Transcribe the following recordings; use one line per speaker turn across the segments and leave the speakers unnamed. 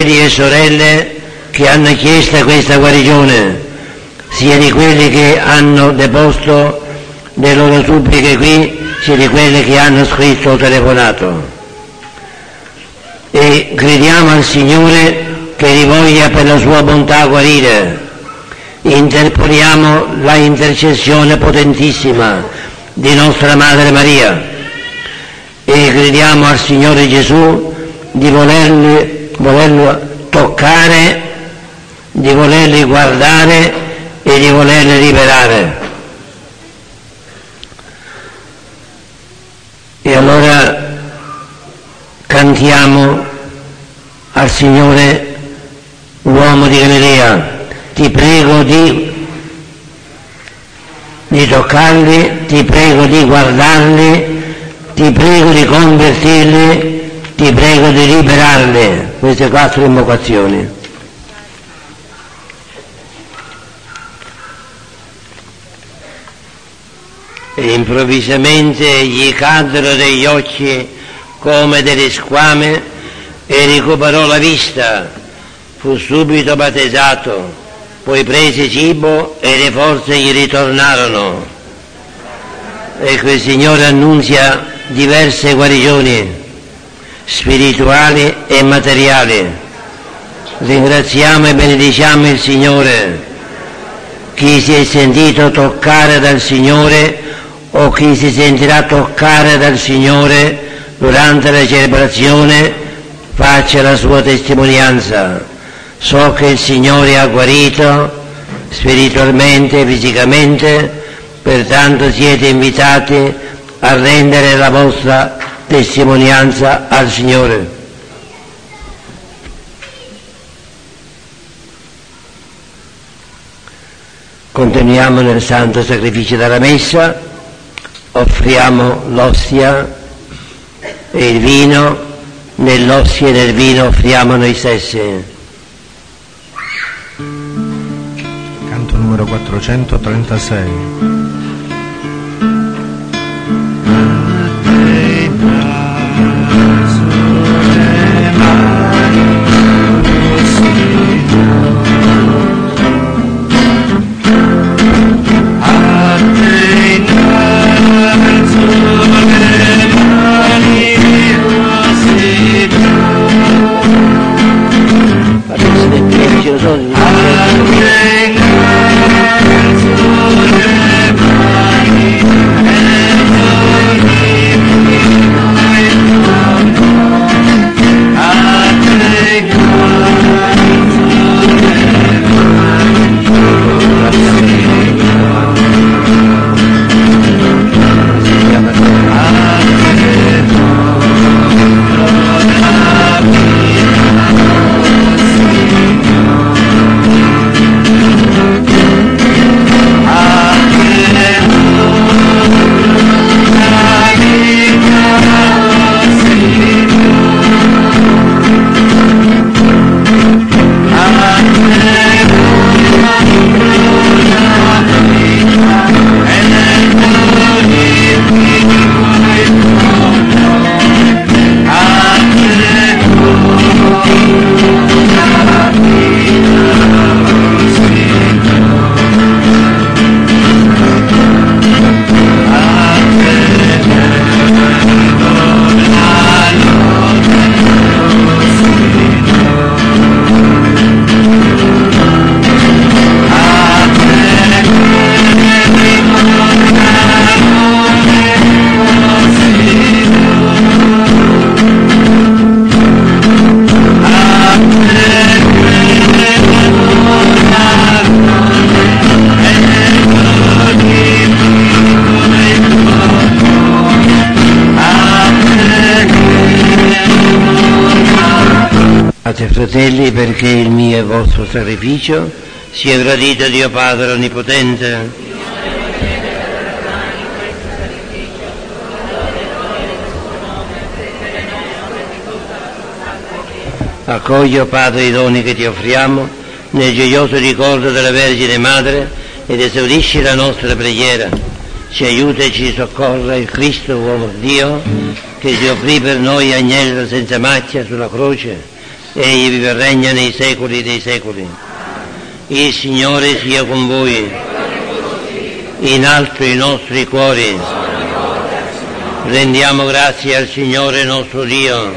e sorelle che hanno chiesto questa guarigione, sia di quelli che hanno deposto le loro suppliche qui, sia di quelli che hanno scritto o telefonato. E crediamo al Signore che li voglia per la sua bontà guarire. Interponiamo la intercessione potentissima di nostra Madre Maria e crediamo al Signore Gesù di volerlo toccare, di volerli guardare e di volerli liberare. E allora cantiamo al Signore, uomo di Galilea, ti prego di toccarli, ti prego di guardarli, ti prego di convertirli, ti prego di liberarli. Queste 4 invocazioni. E improvvisamente gli caddero degli occhi come delle squame e recuperò la vista, fu subito battezzato, poi prese cibo e le forze gli ritornarono. Ecco, il Signore annunzia diverse guarigioni spirituali e materiali. Ringraziamo e benediciamo il Signore. Chi si è sentito toccare dal Signore o chi si sentirà toccare dal Signore durante la celebrazione faccia la sua testimonianza. So che il Signore ha guarito spiritualmente e fisicamente, pertanto siete invitati a rendere la vostra testimonianza al Signore. Continuiamo nel santo sacrificio della Messa, offriamo l'ostia e il vino, nell'ostia e nel vino offriamo noi stessi.
Canto numero 436.
Fratelli, perché il mio e vostro sacrificio sia gradito a Dio Padre Onnipotente. Accogli, Padre, i doni che ti offriamo nel gioioso ricordo della Vergine Madre ed esaudisci la nostra preghiera. Ci aiuta e ci soccorra il Cristo, uomo Dio, che si offrì per noi agnello senza macchia sulla croce, egli vive e regna nei secoli dei secoli. Il Signore sia con voi, in alto i nostri cuori, rendiamo grazie al Signore nostro Dio.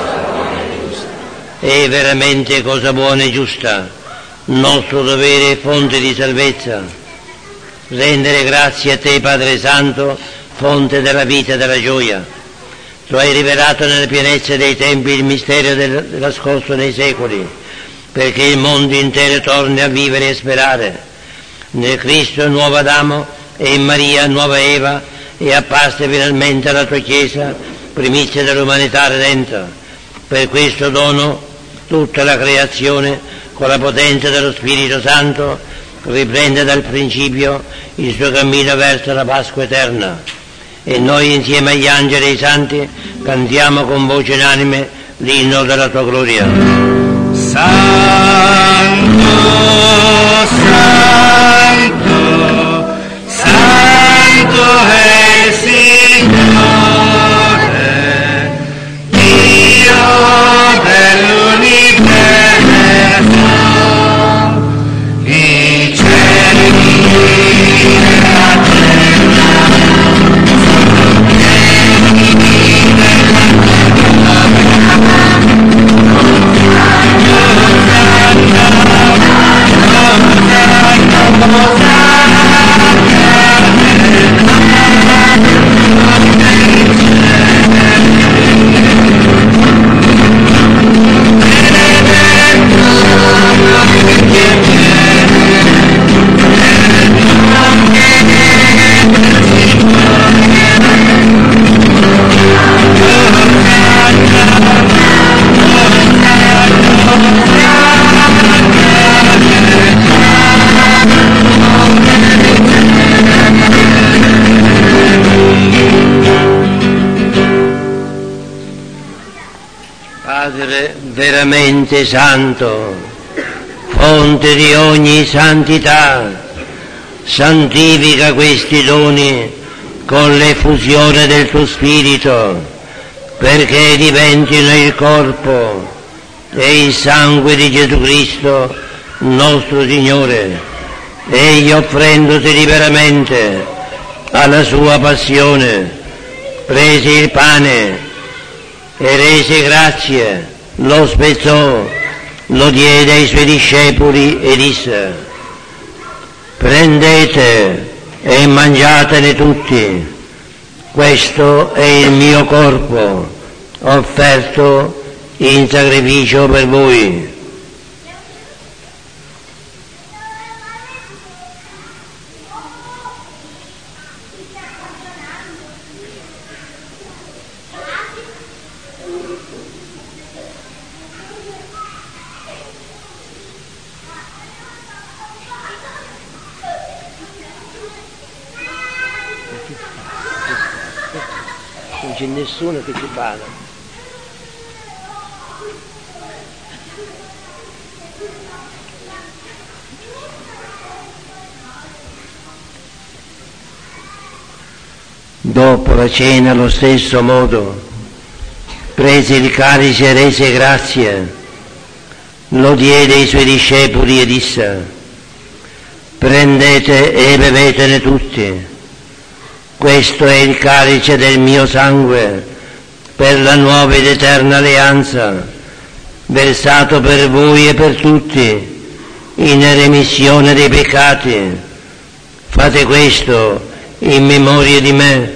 È veramente cosa buona e giusta, nostro dovere e fonte di salvezza, rendere grazie a te, Padre Santo, fonte della vita e della gioia. Tu hai rivelato nella pienezza dei tempi il mistero nascosto nei secoli, perché il mondo intero torni a vivere e sperare. Nel Cristo nuovo Adamo e in Maria nuova Eva è apparsa finalmente alla tua Chiesa, primizia dell'umanità redenta. Per questo dono tutta la creazione, con la potenza dello Spirito Santo, riprende dal principio il suo cammino verso la Pasqua eterna. E noi insieme agli angeli e ai santi cantiamo con voce unanime l'inno della tua gloria.
Santo, Santo, Santo è il Signore, Dio dell'universo, i cieli e la terra sono pieni della
Padre veramente santo, fonte di ogni santità, santifica questi doni con l'effusione del tuo Spirito, perché diventino il corpo e il sangue di Gesù Cristo, nostro Signore. Egli, offrendosi liberamente alla sua passione, prese il pane e rese grazie, lo spezzò, lo diede ai suoi discepoli e disse: prendete e mangiatene tutti, questo è il mio corpo, offerto in sacrificio per voi. Non c'è nessuno che ci bada. Dopo la cena, allo stesso modo, prese il calice e rese grazie, lo diede ai suoi discepoli e disse: prendete e bevetene tutti. Questo è il calice del mio sangue, per la nuova ed eterna alleanza, versato per voi e per tutti, in remissione dei peccati. Fate questo in memoria di me.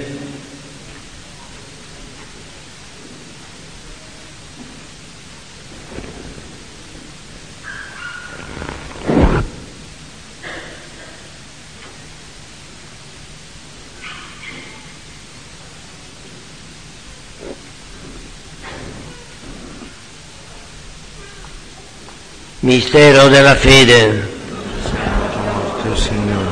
Mistero della fede.
Santo Signore.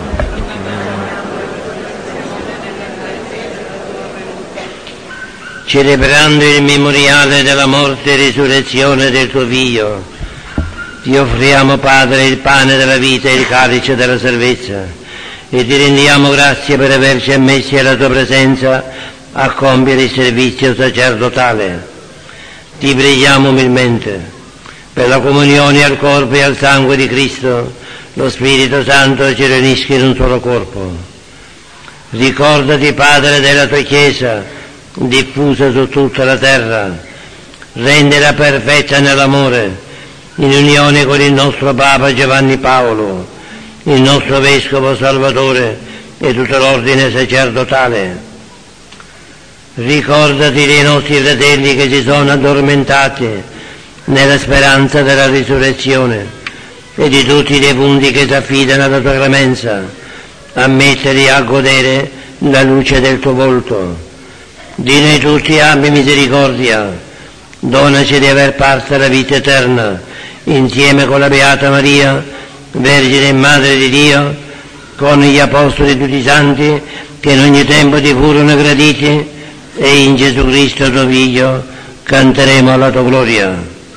Celebrando il memoriale della morte e risurrezione del tuo Figlio, ti offriamo, Padre, il pane della vita e il calice della salvezza, e ti rendiamo grazie per averci ammessi alla tua presenza a compiere il servizio sacerdotale. Ti preghiamo umilmente per la comunione al corpo e al sangue di Cristo, lo Spirito Santo ci riunisca in un solo corpo. Ricordati, Padre, della tua Chiesa, diffusa su tutta la terra, rendila perfetta nell'amore, in unione con il nostro Papa Giovanni Paolo, il nostro Vescovo Salvatore e tutto l'ordine sacerdotale. Ricordati dei nostri fratelli che si sono addormentati nella speranza della risurrezione e di tutti i defunti che si affidano alla tua clemenza. Ammettili a godere la luce del tuo volto. Di noi tutti abbi misericordia, donaci di aver parte la vita eterna, insieme con la Beata Maria, Vergine e Madre di Dio, con gli Apostoli e tutti i Santi, che in ogni tempo ti furono graditi, e in Gesù Cristo tuo Figlio canteremo alla tua gloria.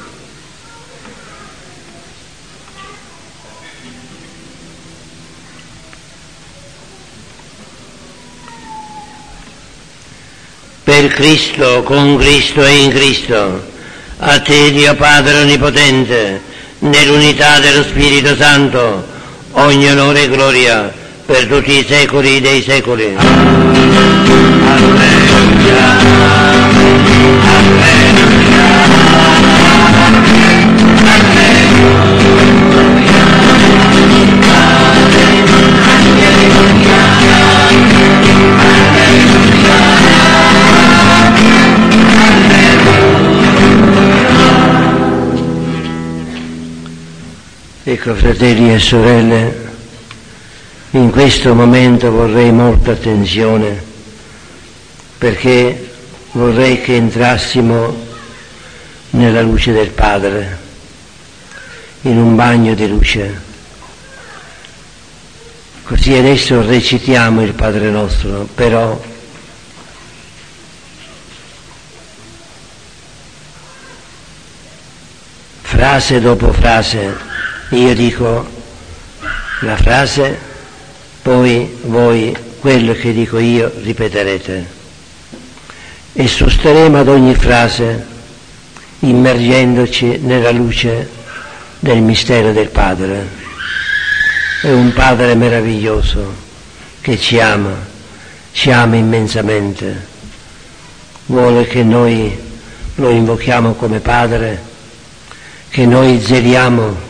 Per Cristo, con Cristo e in Cristo, a te Dio Padre Onnipotente, nell'unità dello Spirito Santo, ogni onore e gloria per tutti i secoli dei secoli. Ecco, fratelli e sorelle, in questo momento vorrei molta attenzione, perché vorrei che entrassimo nella luce del Padre, in un bagno di luce. Così adesso recitiamo il Padre nostro, però frase dopo frase, io dico la frase, poi voi quello che dico io ripeterete e sosterremo ad ogni frase immergendoci nella luce del mistero del Padre. È un Padre meraviglioso che ci ama immensamente, vuole che noi lo invochiamo come Padre, che noi zeliamo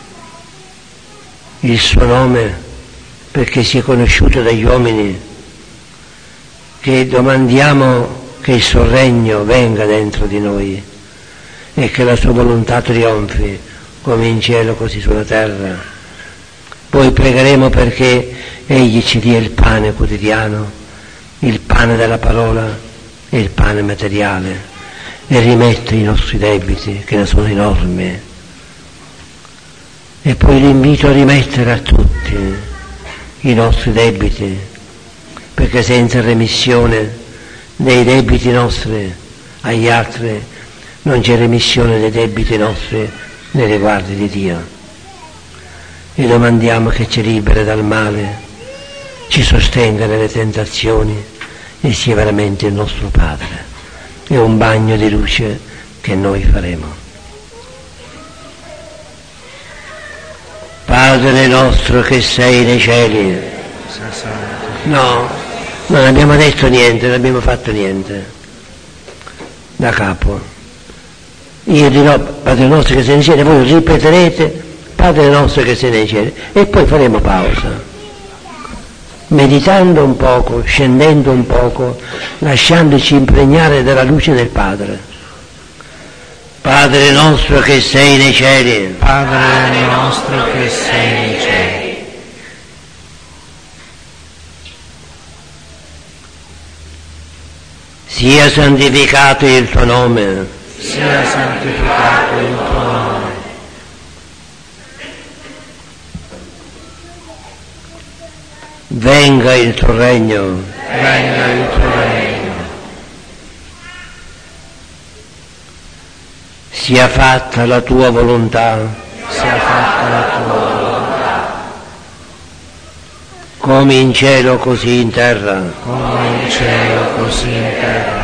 il suo nome perché sia conosciuto dagli uomini, che domandiamo che il suo regno venga dentro di noi e che la sua volontà trionfi come in cielo così sulla terra. Poi pregheremo perché egli ci dia il pane quotidiano, il pane della parola e il pane materiale, e rimetta i nostri debiti, che ne sono enormi. E poi l'invito a rimettere a tutti i nostri debiti, perché senza remissione dei debiti nostri agli altri non c'è remissione dei debiti nostri nei riguardi di Dio. E domandiamo che ci liberi dal male, ci sostenga nelle tentazioni e sia veramente il nostro Padre. È un bagno di luce che noi faremo. Padre nostro che sei nei cieli. No, non abbiamo detto niente, non abbiamo fatto niente. Da capo. Io dirò Padre nostro che sei nei cieli, voi ripeterete Padre nostro che sei nei cieli e poi faremo pausa. Meditando un poco, scendendo un poco, lasciandoci impregnare dalla luce del Padre. Padre nostro che sei nei cieli.
Padre nostro che sei nei cieli.
Sia santificato il tuo nome.
Sia santificato il tuo nome.
Venga il tuo regno.
Venga il tuo regno.
Sia fatta la tua volontà.
Sia fatta la tua volontà.
Come in cielo così in terra.
Come in cielo così in terra.